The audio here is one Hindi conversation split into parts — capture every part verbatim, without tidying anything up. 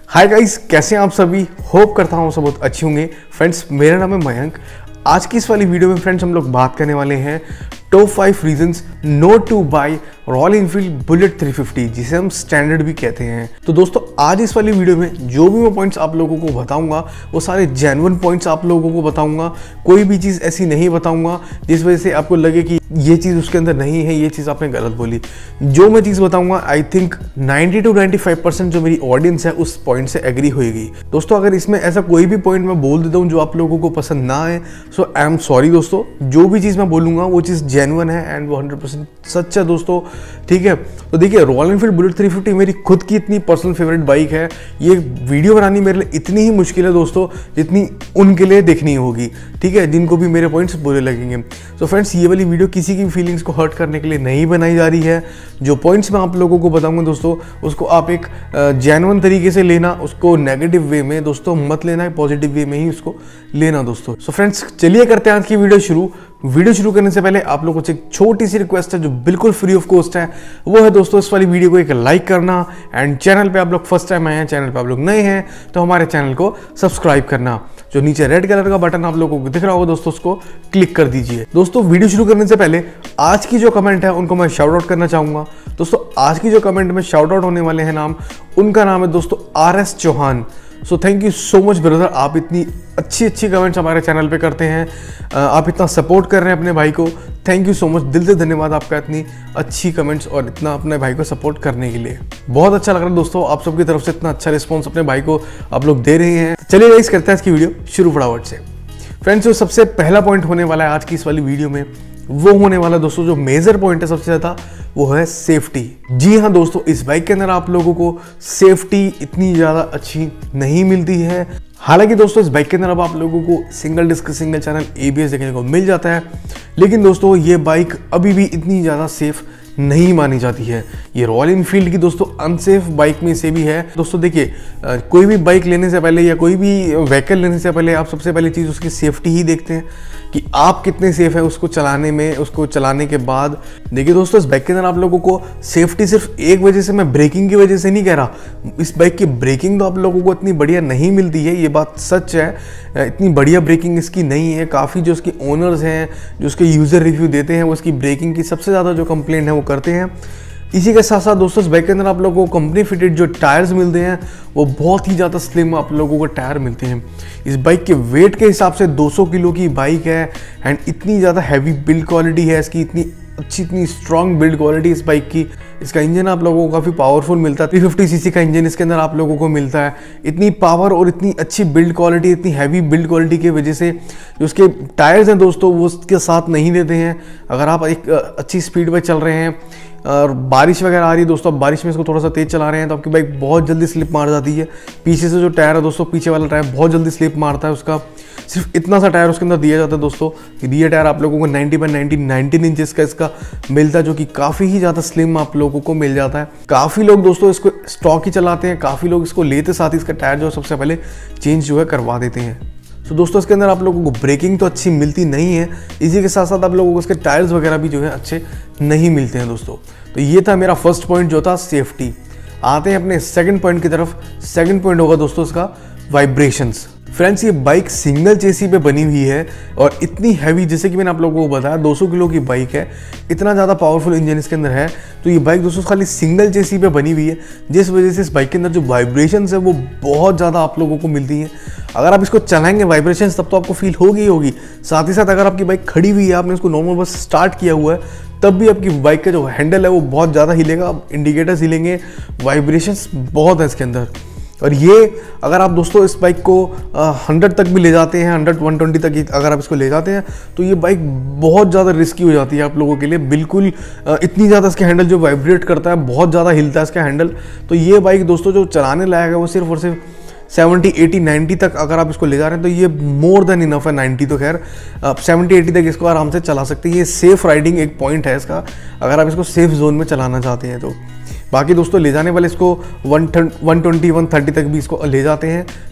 हाय गाइस, कैसे हैं आप सभी। होप करता हूँ सब बहुत अच्छे होंगे। फ्रेंड्स, मेरा नाम है मयंक। आज की इस वाली वीडियो में फ्रेंड्स हम लोग बात करने वाले हैं top five reasons not to buy Royal Enfield Bullet three fifty, जिसे हम स्टैंडर्ड भी कहते हैं। तो दोस्तों, आज इस वाली वीडियो में जो भी मैं पॉइंट्स आप लोगों को बताऊंगा वो सारे जेन्युइन पॉइंट्स आप लोगों को बताऊंगा। कोई भी चीज़ ऐसी नहीं बताऊंगा जिस वजह से आपको लगे कि ये चीज़ उसके अंदर नहीं है, ये चीज़ आपने गलत बोली। जो मैं चीज़ बताऊंगा I think ninety to ninety five percent जो मेरी ऑडियंस है उस पॉइंट से एग्री होगी। दोस्तों, अगर इसमें ऐसा कोई भी पॉइंट मैं बोल देता हूँ जो आप लोगों को पसंद ना आए, सो आई एम सॉरी दोस्तों। जो भी चीज़ मैं बोलूँगा वो चीज़ जेन्युइन है एंड वो हंड्रेड परसेंट सच है दोस्तों, ठीक है। तो देखिए, Royal Enfield Bullet three fifty मेरी खुद की इतनी पर्सनल फेवरेट बाइक है। ये वीडियो बनानी मेरे लिए इतनी ही मुश्किल है दोस्तों जितनी उनके लिए देखनी होगी, ठीक है, जिनको भी मेरे पॉइंट्स बुरे लगेंगे। तो फ्रेंड्स, ये वाली वीडियो किसी की फीलिंग्स को हर्ट करने के लिए नहीं बनाई जा रही है। जो पॉइंट्स मैं आप लोगों को बताऊंगा दोस्तों, उसको आप एक जेन्युइन तरीके से लेना, उसको नेगेटिव वे में दोस्तों मत लेना, पॉजिटिव वे में ही उसको लेना दोस्तों। सो फ्रेंड्स, चलिए करते हैं आज की वीडियो शुरू। वीडियो शुरू करने से पहले आप लोगों से एक छोटी सी रिक्वेस्ट है जो बिल्कुल फ्री ऑफ कॉस्ट है। वो है दोस्तों, इस वाली वीडियो को एक लाइक करना एंड चैनल पे आप लोग फर्स्ट टाइम आए हैं, चैनल पे आप लोग नए हैं तो हमारे चैनल को सब्सक्राइब करना। जो नीचे रेड कलर का बटन आप लोगों को दिख रहा होगा दोस्तों, उसको क्लिक कर दीजिए। दोस्तों, वीडियो शुरू करने से पहले आज की जो कमेंट है उनको मैं शाउट आउट करना चाहूंगा। दोस्तों, आज की जो कमेंट में शाउट आउट होने वाले हैं नाम, उनका नाम है दोस्तों R S Chauhan. So thank you so much brother, आप इतनी अच्छी अच्छी कमेंट्स हमारे चैनल पे करते हैं, आप इतना सपोर्ट कर रहे हैं अपने भाई को। थैंक यू सो मच, दिल से धन्यवाद आपका इतनी अच्छी कमेंट्स और इतना अपने भाई को सपोर्ट करने के लिए। बहुत अच्छा लग रहा है दोस्तों, आप सबकी तरफ से इतना अच्छा रिस्पॉन्स अपने भाई को आप लोग दे रहे हैं। चलिए गाइस, करते हैं इसकी वीडियो शुरू फटाफट से। फ्रेंड्स, जो सबसे पहला पॉइंट होने वाला है आज की इस वाली वीडियो में, वो होने वाला दोस्तों, जो मेजर पॉइंट है सबसे ज़्यादा, वो है सेफ्टी। जी हाँ दोस्तों, इस बाइक के अंदर आप लोगों को सेफ्टी इतनी ज़्यादा अच्छी नहीं मिलती है। हालांकि दोस्तों, इस बाइक के अंदर अब आप लोगों को single disc single channel A B S देखने को मिल जाता है, लेकिन दोस्तों ये बाइक अभी भी इतनी ज़्यादा सेफ नहीं मानी जाती है। ये रॉयल एनफील्ड की दोस्तों अनसेफ बाइक में से भी है। दोस्तों देखिए, कोई भी बाइक लेने से पहले या कोई भी व्हीकल लेने से पहले आप सबसे पहली चीज़ उसकी सेफ्टी ही देखते हैं कि आप कितने सेफ है उसको चलाने में। उसको चलाने के बाद देखिए दोस्तों, इस बाइक के अंदर आप लोगों को सेफ्टी सिर्फ एक वजह से, मैं ब्रेकिंग की वजह से नहीं कह रहा, इस बाइक की ब्रेकिंग तो आप लोगों को इतनी बढ़िया नहीं मिलती है, ये बात सच है। इतनी बढ़िया ब्रेकिंग इसकी नहीं है। काफ़ी जो उसके ओनर्स हैं, जो उसके यूज़र रिव्यू देते हैं, वो इसकी ब्रेकिंग की सबसे ज़्यादा जो कंप्लेंट है वो करते हैं। इसी के साथ साथ दोस्तों, इस बाइक के अंदर आप लोगों को कंपनी फिटेड जो टायर्स मिलते हैं वो बहुत ही ज़्यादा स्लिम आप लोगों को टायर मिलते हैं। इस बाइक के वेट के हिसाब से दो सौ किलो की बाइक है एंड इतनी ज़्यादा हैवी बिल्ड क्वालिटी है इसकी, इतनी अच्छी इतनी स्ट्रॉन्ग बिल्ड क्वालिटी इस बाइक की। इसका इंजन आप लोगों को काफ़ी पावरफुल मिलता है, थ्री फिफ्टी सीसी का इंजन इसके अंदर आप लोगों को मिलता है। इतनी पावर और इतनी अच्छी बिल्ड क्वालिटी, इतनी हैवी बिल्ड क्वालिटी की वजह से जो उसके टायर्स हैं दोस्तों वो उसके साथ नहीं देते हैं। अगर आप एक अच्छी स्पीड पर चल रहे हैं और बारिश वगैरह आ रही है दोस्तों, अब बारिश में इसको थोड़ा सा तेज चला रहे हैं तो आपकी बाइक बहुत जल्दी स्लिप मार जाती है। पीछे से जो टायर है दोस्तों, पीछे वाला टायर बहुत जल्दी स्लिप मारता है उसका। सिर्फ इतना सा टायर उसके अंदर दिया जाता है दोस्तों। ये टायर आप लोगों को ninety by ninety nineteen inches का इसका मिलता है, जो कि काफ़ी ही ज़्यादा स्लिम आप लोगों को मिल जाता है। काफ़ी लोग दोस्तों इसको स्टॉक ही चलाते हैं, काफ़ी लोग इसको लेते साथ ही इसका टायर जो है सबसे पहले चेंज जो है करवा देते हैं। तो दोस्तों, इसके अंदर आप लोगों को ब्रेकिंग तो अच्छी मिलती नहीं है, इसी के साथ साथ आप लोगों को इसके टायर्स वगैरह भी जो है अच्छे नहीं मिलते हैं दोस्तों। तो ये था मेरा फर्स्ट पॉइंट जो था सेफ्टी। आते हैं अपने सेकंड पॉइंट की तरफ। सेकंड पॉइंट होगा दोस्तों इसका वाइब्रेशंस। फ्रेंड्स, ये बाइक सिंगल चेसी पे बनी हुई है और इतनी हैवी, जैसे कि मैंने आप लोगों को बताया दो सौ किलो की बाइक है, इतना ज़्यादा पावरफुल इंजन इसके अंदर है। तो ये बाइक दोस्तों खाली सिंगल चेसी पे बनी हुई है, जिस वजह से इस बाइक के अंदर जो वाइब्रेशंस है वो बहुत ज़्यादा आप लोगों को मिलती हैं। अगर आप इसको चलाएंगे वाइब्रेशंस तब तो आपको फील होगी ही होगी। साथ ही साथ अगर आपकी बाइक खड़ी हुई है, आपने इसको नॉर्मल बस स्टार्ट किया हुआ है, तब भी आपकी बाइक का जो हैंडल है वो बहुत ज़्यादा हिलेगा, इंडिकेटर्स हिलेंगे, वाइब्रेशंस बहुत है इसके अंदर। और ये अगर आप दोस्तों इस बाइक को हंड्रेड तक भी ले जाते हैं, हंड्रेड वन ट्वेंटी तक अगर आप इसको ले जाते हैं, तो ये बाइक बहुत ज़्यादा रिस्की हो जाती है आप लोगों के लिए। बिल्कुल इतनी ज़्यादा इसके हैंडल जो वाइब्रेट करता है, बहुत ज़्यादा हिलता है इसका हैंडल। तो ये बाइक दोस्तों जो चलाने लायक है वो सिर्फ और सिर्फ सेवेंटी एटी नाइन्टी तक अगर आप इसको ले जा रहे हैं तो ये मोर देन इनफ है। नाइन्टी तो खैर, आप सेवेंटी एटी तक इसको आराम से चला सकते हैं। ये सेफ राइडिंग एक पॉइंट है इसका, अगर आप इसको सेफ जोन में चलाना चाहते हैं तो। बाकी दोस्तों ले जाने वाले इसको वन ट्वेंटी वन थर्टी तक भी इसको ले जाते हैं,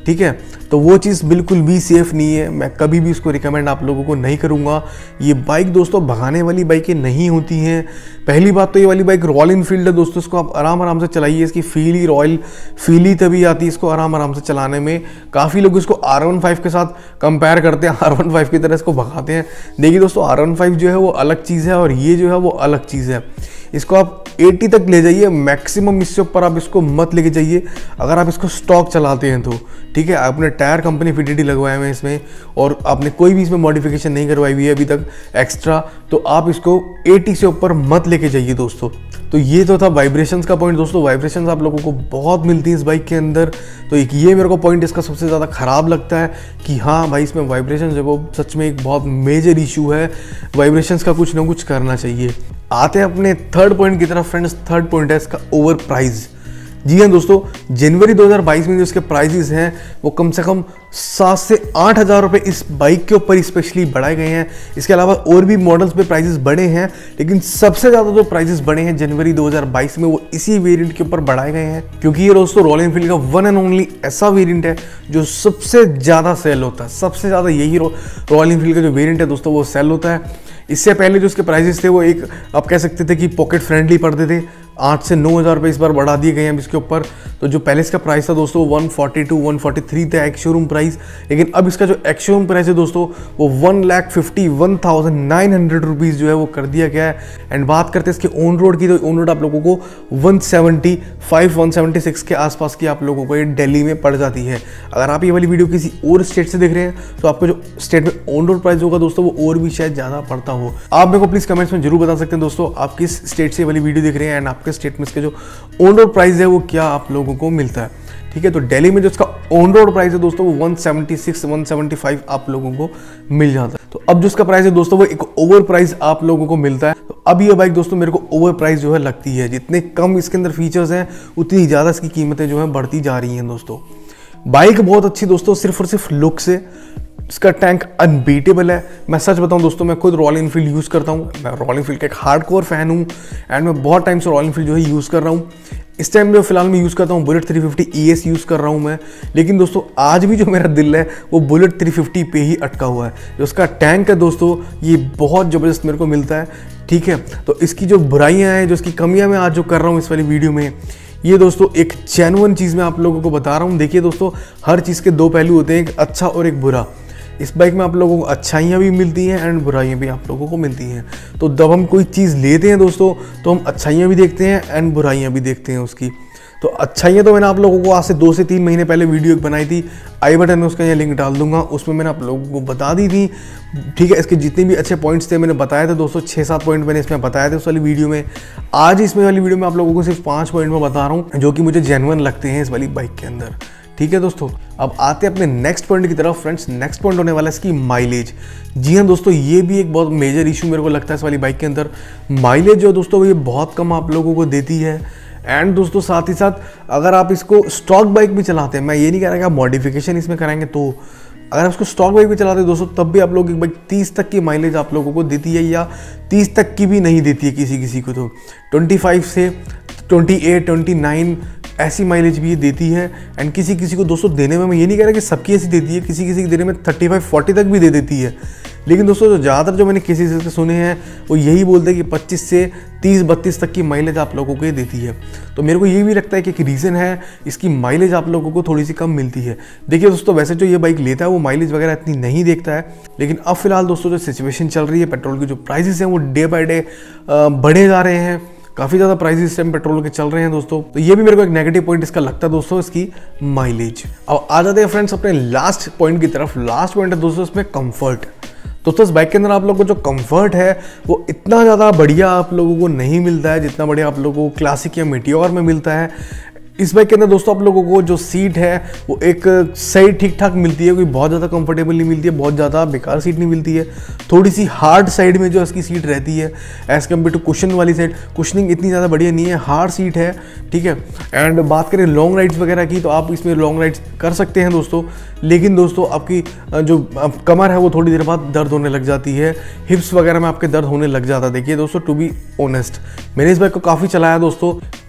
ठीक है। तो वो चीज़ बिल्कुल भी सेफ़ नहीं है, मैं कभी भी इसको रिकमेंड आप लोगों को नहीं करूँगा। ये बाइक दोस्तों भगाने वाली बाइकें नहीं होती हैं। पहली बात तो ये वाली बाइक रॉयल इनफील्ड है दोस्तों, इसको आप आराम आराम से चलाइए, इसकी फील ही रॉयल फील ही तभी आती है इसको आराम आराम से चलाने में। काफ़ी लोग इसको आर वन फाइव के साथ कंपेयर करते हैं, आर वन फाइव की तरह इसको भगाते हैं। देखिए दोस्तों, आर वन फाइव जो है वो अलग चीज़ है और ये जो है वो अलग चीज़ है। इसको आप अस्सी तक ले जाइए मैक्सिमम, इससे ऊपर आप इसको मत लेके जाइए अगर आप इसको स्टॉक चलाते हैं तो, ठीक है। आपने टायर कंपनी फिटिटी लगवाए हुए हैं इसमें और आपने कोई भी इसमें मॉडिफिकेशन नहीं करवाई हुई है अभी तक एक्स्ट्रा, तो आप इसको अस्सी से ऊपर मत लेके जाइए दोस्तों। तो ये तो था वाइब्रेशंस का पॉइंट दोस्तों। वाइब्रेशंस आप लोगों को बहुत मिलती है इस बाइक के अंदर, तो एक ये मेरे को पॉइंट इसका सबसे ज़्यादा ख़राब लगता है कि हाँ भाई इसमें वाइब्रेशन जो वो सच में एक बहुत मेजर इशू है। वाइब्रेशंस का कुछ ना कुछ करना चाहिए। आते हैं अपने थर्ड पॉइंट की तरफ फ्रेंड्स। थर्ड पॉइंट है इसका ओवर प्राइस। जी हाँ दोस्तों, जनवरी दो हज़ार बाईस में जो इसके प्राइजेस हैं वो कम से कम सात से आठ हज़ार रुपये इस बाइक के ऊपर स्पेशली बढ़ाए गए हैं। इसके अलावा और भी मॉडल्स पे प्राइजेस बढ़े हैं, लेकिन सबसे ज़्यादा जो प्राइजेस बढ़े हैं जनवरी दो हज़ार बाईस में वो इसी वेरिएंट के ऊपर बढ़ाए गए हैं, क्योंकि ये दोस्तों रॉयल एनफील्ड का वन एंड ओनली ऐसा वेरिएंट है जो सबसे ज़्यादा सेल होता है। सबसे ज़्यादा यही रॉयल एनफील्ड का जो वेरिएंट है दोस्तों वो सेल होता है। इससे पहले जो इसके प्राइजेस थे वो एक आप कह सकते थे कि पॉकेट फ्रेंडली पड़ते थे। आठ से नौ हज़ार रुपये इस बार बढ़ा दिए गए हैं इसके ऊपर। तो जो पहले इसका प्राइस था दोस्तों one forty two one forty three था एक्स शोरूम प्राइस, लेकिन अब इसका जो एक्स शोरूम प्राइस है दोस्तों वो one lakh fifty one thousand nine hundred rupees जो है वो कर दिया गया है। एंड बात करते हैं इसके ऑन रोड की, तो ऑन रोड आप लोगों को one seventy five one seventy six के आसपास की आप लोगों को ये दिल्ली में पड़ जाती है। अगर आप ये वाली वीडियो किसी और स्टेट से देख रहे हैं तो आपको जो स्टेट में ऑन रोड प्राइस होगा दोस्तों वो और भी शायद ज़्यादा पड़ता हो। आप मेरे को प्लीज़ कमेंट्स में जरूर बता सकते हैं दोस्तों आप किस स्टेट से वाली वीडियो देख रहे हैं एंड आपके स्टेट में इसके जो ऑन रोड प्राइस है वो क्या आप लोगों को मिलता है, ठीक है। तो दिल्ली में जो इसका ऑन रोड प्राइस है दोस्तों वो one seventy six one seventy five आप लोगों को मिल जाता है। तो अब जो इसका प्राइस है दोस्तों वो एक ओवर प्राइस आप लोगों को मिलता है। तो अब ये बाइक दोस्तों मेरे को ओवर प्राइस जो है लगती है। जितने कम इसके अंदर फीचर्स हैं उतनी ज़्यादा इसकी कीमतें जो है बढ़ती जा रही हैं दोस्तों। बाइक बहुत अच्छी दोस्तों, सिर्फ और सिर्फ लुक से इसका टैंक अनबीटेबल है। मैं सच बताऊं दोस्तों, मैं खुद रॉयल एनफील्ड यूज़ करता हूं। मैं रॉयल एनफील्ड का एक हार्डकोर फैन हूं एंड मैं बहुत टाइम से रॉयल एनफील्ड जो है यूज़ कर रहा हूं। इस टाइम में फिलहाल मैं यूज़ करता हूं Bullet three fifty E S use कर रहा हूं मैं, लेकिन दोस्तों आज भी जो मेरा दिल है वो बुलेट थ्री फिफ्टी पे ही अटका हुआ है। जो उसका टैंक है दोस्तों ये बहुत ज़बरदस्त मेरे को मिलता है, ठीक है। तो इसकी जो बुराइयाँ हैं, जो इसकी कमियाँ मैं आज जो कर रहा हूँ इस वाली वीडियो में, ये दोस्तों एक जेन्युइन चीज़ मैं आप लोगों को बता रहा हूँ। देखिए दोस्तों, हर चीज़ के दो पहलू होते हैं, एक अच्छा और एक बुरा। इस बाइक में आप लोगों को अच्छाइयाँ भी मिलती हैं एंड बुराइयाँ भी आप लोगों को मिलती हैं। तो जब हम कोई चीज़ लेते हैं दोस्तों तो हम अच्छाइयाँ भी देखते हैं एंड बुराइयाँ भी देखते हैं उसकी। तो अच्छाइयाँ तो मैंने आप लोगों को आज से दो से तीन महीने पहले वीडियो बनाई थी, आई बटन में उसका ये लिंक डाल दूंगा, उसमें मैंने आप लोगों को बता दी थी, ठीक है। इसके जितने भी अच्छे पॉइंट्स थे मैंने बताए थे दोस्तों, छः सात पॉइंट मैंने इसमें बताए थे उस वाली वीडियो में। आज इसमें वाली वीडियो में आप लोगों को सिर्फ पाँच पॉइंट में बता रहा हूँ जो कि मुझे जेन्युइन लगते हैं इस वाली बाइक के अंदर, ठीक है दोस्तों। अब आते हैं अपने नेक्स्ट पॉइंट की तरफ फ्रेंड्स। नेक्स्ट पॉइंट होने वाला है इसकी माइलेज। जी हाँ दोस्तों, ये भी एक बहुत मेजर इशू मेरे को लगता है इस वाली बाइक के अंदर। माइलेज जो दोस्तों ये बहुत कम आप लोगों को देती है एंड दोस्तों साथ ही साथ अगर आप इसको स्टॉक बाइक भी चलाते हैं, मैं ये नहीं कह रहा कि आप मॉडिफिकेशन इसमें कराएंगे, तो अगर आप इसको स्टॉक बाइक भी चलाते हैं दोस्तों तब भी आप लोग एक बाइक तीस तक की माइलेज आप लोगों को देती है, या तीस तक की भी नहीं देती है किसी किसी को। तो पच्चीस से अट्ठाईस, उनतीस ऐसी माइलेज भी ये देती है एंड किसी किसी को दोस्तों देने में, मैं ये नहीं कह रहा कि सबकी ऐसी देती है, किसी किसी के देने में पैंतीस चालीस तक भी दे देती है। लेकिन दोस्तों जो ज़्यादातर जो मैंने किसी से सुने हैं वो यही बोलते हैं कि पच्चीस से तीस बत्तीस तक की माइलेज आप लोगों को ये देती है। तो मेरे को ये भी लगता है कि एक रीज़न है इसकी माइलेज आप लोगों को थोड़ी सी कम मिलती है। देखिए दोस्तों, वैसे जो ये बाइक लेता है वो माइलेज वगैरह इतनी नहीं देखता है, लेकिन अब फिलहाल दोस्तों जो सिचुएशन चल रही है, पेट्रोल के जो प्राइसेस हैं वो डे बाय डे बढ़े जा रहे हैं। काफ़ी ज़्यादा प्राइसेस इस टाइम पेट्रोल के चल रहे हैं दोस्तों। तो ये भी मेरे को एक नेगेटिव पॉइंट इसका लगता है दोस्तों, इसकी माइलेज। अब आ जाते हैं फ्रेंड्स अपने लास्ट पॉइंट की तरफ। लास्ट पॉइंट है दोस्तों इसमें कंफर्ट। दोस्तों इस बाइक के अंदर आप लोगों को जो कंफर्ट है वो इतना ज़्यादा बढ़िया आप लोगों को नहीं मिलता है जितना बढ़िया आप लोगों को क्लासिक या मेटियोर में मिलता है। इस बाइक के अंदर दोस्तों आप लोगों को जो सीट है वो एक सही ठीक ठाक मिलती है, कोई बहुत ज़्यादा कंफर्टेबल नहीं मिलती है, बहुत ज़्यादा बेकार सीट नहीं मिलती है। थोड़ी सी हार्ड साइड में जो इसकी सीट रहती है एज़ कम्पेयर टू कुशन वाली साइड, कुशनिंग इतनी ज़्यादा बढ़िया नहीं है, हार्ड सीट है, ठीक है। एंड बात करें लॉन्ग राइड्स वगैरह की तो आप इसमें लॉन्ग राइड्स कर सकते हैं दोस्तों, लेकिन दोस्तों आपकी जो कमर है वो थोड़ी देर बाद दर्द होने लग जाती है, हिप्स वगैरह में आपके दर्द होने लग जाता है। देखिए दोस्तों, टू बी ऑनेस्ट मैंने इस बाइक को काफ़ी चलाया दोस्तों,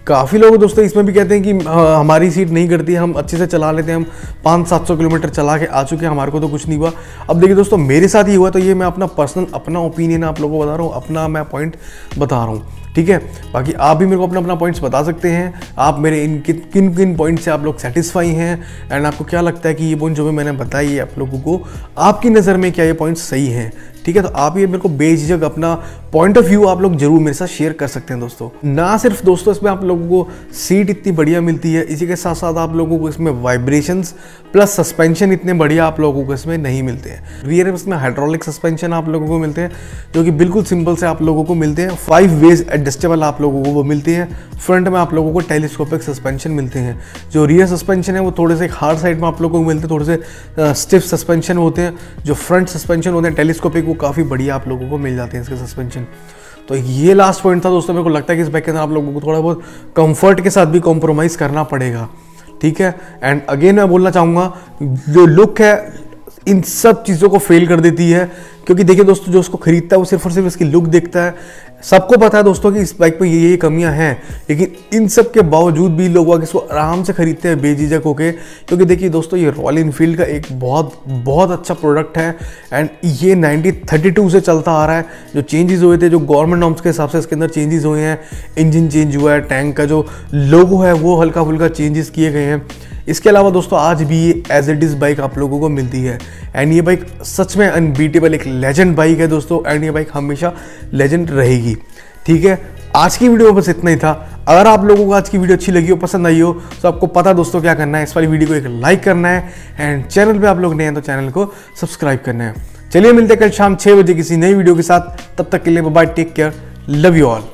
काफ़ी लोग दोस्तों इसमें भी कहते हैं कि हाँ, हमारी सीट नहीं करती, हम अच्छे से चला लेते हैं, हम पाँच सात सौ किलोमीटर चला के आ चुके हैं, हमारे को तो कुछ नहीं हुआ। अब देखिए दोस्तों मेरे साथ ही हुआ, तो ये मैं अपना पर्सनल अपना ओपिनियन आप लोगों को बता रहा हूँ, अपना मैं पॉइंट बता रहा हूँ, ठीक है। बाकी आप भी मेरे को अपना अपना पॉइंट्स बता सकते हैं, आप मेरे इन किन किन किन पॉइंट से आप लोग सेटिस्फाई हैं, एंड आपको क्या लगता है कि ये पॉइंट जो भी मैंने बताई है आप लोगों को, आपकी नज़र में क्या ये पॉइंट्स सही हैं, ठीक है। तो आप ये मेरे को बेझिझक अपना पॉइंट ऑफ व्यू आप लोग जरूर मेरे साथ शेयर कर सकते हैं दोस्तों। ना सिर्फ दोस्तों इसमें आप लोगों को सीट इतनी बढ़िया मिलती है, इसी के साथ साथ आप लोगों को इसमें वाइब्रेशंस प्लस सस्पेंशन इतने बढ़िया आप लोगों को इसमें नहीं मिलते हैं। रियर में इसमें हाइड्रोलिक सस्पेंशन आप लोगों को मिलते हैं जो कि बिल्कुल सिंपल से आप लोगों को मिलते हैं। फाइव वेज एडजस्टेबल आप लोगों को वो मिलती हैं। फ्रंट में आप लोगों को टेलीस्कोपिक सस्पेंशन मिलते हैं। जो रियर सस्पेंशन है वो थोड़े से हार्ड साइड में आप लोगों को मिलते हैं, थोड़े से स्टिफ सस्पेंशन होते हैं। जो फ्रंट सस्पेंशन होते हैं टेलीस्कोपिक वो काफ़ी बढ़िया आप लोगों को मिल जाते हैं इसके सस्पेंशन। तो ये लास्ट पॉइंट था दोस्तों, मेरे को लगता है कि इस बाइक के अंदर आप लोगों को थोड़ा बहुत कंफर्ट के साथ भी कॉम्प्रोमाइज़ करना पड़ेगा, ठीक है। एंड अगेन मैं बोलना चाहूँगा जो लुक है इन सब चीज़ों को फेल कर देती है, क्योंकि देखिए दोस्तों जो उसको खरीदता है वो सिर्फ और सिर्फ इसकी लुक देखता है। सबको पता है दोस्तों कि इस बाइक पे ये ये कमियां हैं, लेकिन इन सब के बावजूद भी लोग इसको आराम से खरीदते हैं बेझिझक होके, क्योंकि देखिए दोस्तों ये रॉयल इनफील्ड का एक बहुत बहुत अच्छा प्रोडक्ट है। एंड ये नाइनटीन थर्टी टू से चलता आ रहा है। जो चेंजेस हुए थे, जो गवर्नमेंट नॉर्म्स के हिसाब से इसके अंदर चेंजेस हुए हैं, इंजन चेंज हुआ है, टैंक का जो लोगो है वो हल्का फुल्का चेंजेस किए गए हैं। इसके अलावा दोस्तों आज भी ये एज इट इज़ बाइक आप लोगों को मिलती है। एंड ये बाइक सच में अनबीटेबल एक लेजेंड बाइक है दोस्तों, एंड ये बाइक हमेशा लेजेंड रहेगी, ठीक है। आज की वीडियो में बस इतना ही था। अगर आप लोगों को आज की वीडियो अच्छी लगी हो, पसंद आई हो, तो आपको पता दोस्तों क्या करना है, इस वाली वीडियो को एक लाइक करना है, एंड चैनल पे आप लोग नए हैं तो चैनल को सब्सक्राइब करना है। चलिए मिलते हैं कल शाम छः बजे किसी नई वीडियो के साथ, तब तक के लिए bye, take care, love you all.